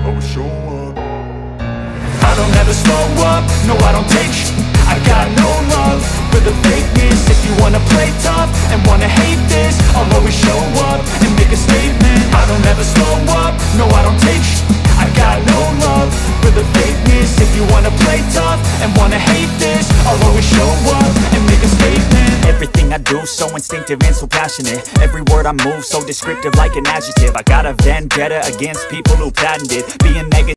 always show up. I don't ever slow up, no I don't take I got no love for the fakeness. If you wanna play tough and wanna hate this, I'll always show up and make a statement. I don't ever slow up, no I don't take I got no love for the fakeness. If you wanna play tough and wanna hate this, I'll always show up and make a statement. Everything I do so instinctive and so passionate. Every word I move so descriptive like an adjective. I got a vendetta against people who patented being negative.